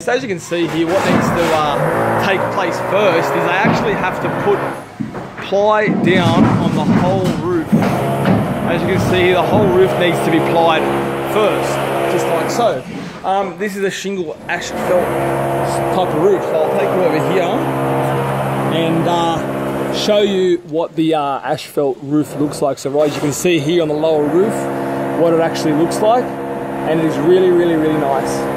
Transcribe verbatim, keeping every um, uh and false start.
So as you can see here, what needs to uh, take place first is they actually have to put ply down on the whole roof. As you can see here, the whole roof needs to be plied first, just like so. Um, this is a shingle asphalt type of roof. So I'll take you over here and uh, show you what the uh, asphalt roof looks like. So right, as you can see here on the lower roof, what it actually looks like, and it is really, really, really nice.